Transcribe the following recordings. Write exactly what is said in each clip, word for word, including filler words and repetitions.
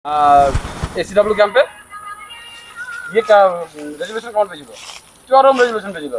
এসিডব্লিউ ক্যাম্পে গিয়ে রেজুলেশন কেমন পেয়েছিল? চরম রেজুলেশন পেয়েছিল।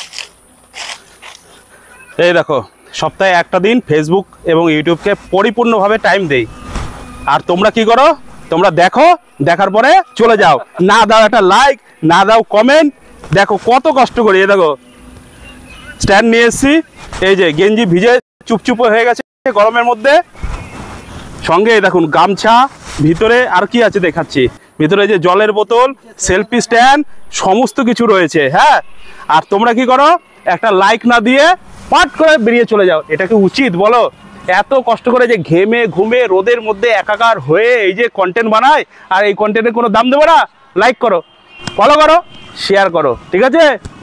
এই দেখো, সপ্তাহে একটা দিন ফেসবুক এবং ইউটিউবকে পরিপূর্ণভাবে টাইম দেই, আর তোমরা কি করো? তোমরা দেখো, দেখার পরে চলে যাও, না দাও একটা লাইক, না দাও কমেন্ট। দেখো কত কষ্ট করি। এই দেখো স্ট্যান্ড নিয়ে এসছি, এই যে গেঞ্জি ভিজে চুপচুপ হয়ে গেছে গরমের মধ্যে, সঙ্গে দেখুন গামছা, ভিতরে আর কি আছে দেখাচ্ছি, ভিতরে যে জলের বোতল, সেলফি স্ট্যান্ড, সমস্ত কিছু রয়েছে। হ্যাঁ, আর তোমরা কি করো? একটা লাইক না দিয়ে পাট করে বেরিয়ে চলে যাও। এটা কি উচিত বলো? এত কষ্ট করে যে ঘেমে ঘুমে রোদের মধ্যে একাকার হয়ে এই যে কন্টেন্ট বানায়, আর এই কন্টেন্টের কোনো দাম দেবো না? লাইক করো, ফলো করো, শেয়ার করো, ঠিক আছে?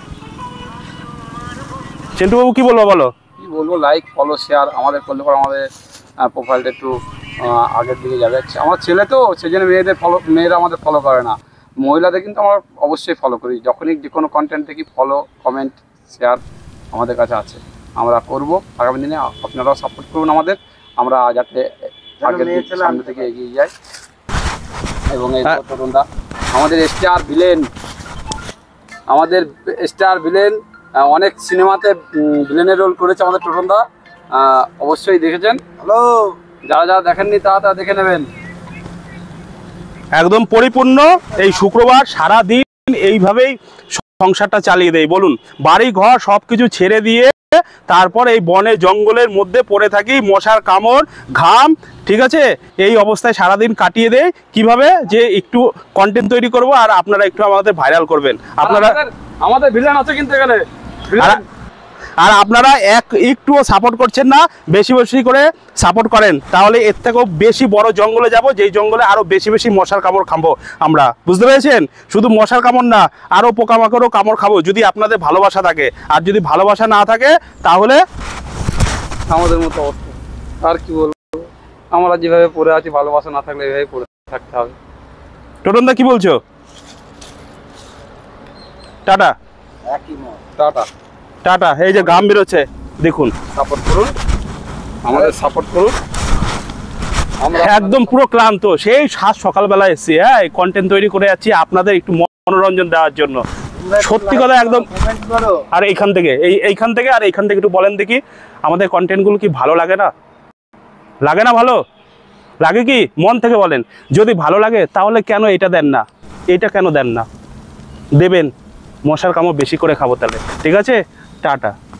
চিন্টু বাবু কি বলবো বলো? কি বলবো, লাইক ফলো শেয়ার আমাদের করলে পর আমাদের প্রোফাইলটা একটু আগের দিকে যাবে। আমার ছেলে তো সেই জন্য মেয়েদের ফলো, মেয়েরা আমাদের ফলো করে না, মহিলাদের কিন্তু আমরা অবশ্যই ফলো করি। যখনই যে কোনো কন্টেন্ট দেখি ফলো, কমেন্ট, শেয়ার আমাদের কাছে আছে, আমরা করব। আগামী দিনে আপনারাও সাপোর্ট করুন আমাদের, আমরা যাতে আগের দিকে সামনে থেকে এগিয়ে যাই। এবং এই তরুণরা আমাদের স্টার ভিলেন, আমাদের স্টার ভিলেন, অনেক সিনেমাতে ভিলেনের রোল করেছে আমাদের টোটনদা, অবশ্যই দেখেছেন। হ্যালো, যারা যারা দেখেননি তারা তারা দেখে নেবেন। একদম পরিপূর্ণ এই শুক্রবার সারা দিন এইভাবেই সংসারটা চালিয়ে দেয়। বলুন, বাড়ি ঘর সব কিছু ছেড়ে দিয়ে তারপর এই বনে জঙ্গলের মধ্যে পড়ে থাকি, মশার কামড়, ঘাম, ঠিক আছে? এই অবস্থায় সারাদিন কাটিয়ে দেয়। কিভাবে যে একটু কন্টেন্ট তৈরি করব আর আপনারা একটু আমাদের ভাইরাল করবেন। আপনারা আমাদের ভিলেন আছে কিন্তু এখানে, আর আপনারা এক একটুও সাপোর্ট করছেন না। বেশি বেশি করে সাপোর্ট করেন, তাহলে এর থেকেও বেশি বড় জঙ্গলে যাব, যেই জঙ্গলে আরও বেশি বেশি মশার কামড় খাবো আমরা। বুঝতে পেরেছেন? শুধু মশার কামড় না, আরও পোকামাকড়ও কামড় খাবো, যদি আপনাদের ভালোবাসা থাকে। আর যদি ভালোবাসা না থাকে তাহলে আমাদের মতো অবস্থা। আর কি বলবো, আমরা যেভাবে পড়ে আছি, ভালোবাসা না থাকলে এভাবে পড়ে থাকতে হবে। টোটনদা কি বলছো? টাটা। Tata tata. এই যে ঘাম বেরোচ্ছে দেখুন, সাপোর্ট করুন, আমাদের সাপোর্ট করুন। আমরা একদম পুরো ক্লান্ত, সেই সাত সকালবেলা এসেছি, হ্যাঁ কন্টেন্ট তৈরি করে যাচ্ছি আপনাদের একটু মনোরঞ্জন দেওয়ার জন্য। সত্যি কথা একদম। আর এইখান থেকে এই এইখান থেকে আর এইখান থেকে একটু বলেন দেখি, আমাদের কন্টেন্টগুলো কি ভালো লাগে না? লাগে না? ভালো লাগে কি? মন থেকে বলেন। যদি ভালো লাগে তাহলে কেন এটা দেন না? এইটা কেন দেন না? দেবেন, মশার কামড় বেশি করে খাবো তাহলে, ঠিক আছে? টাটা।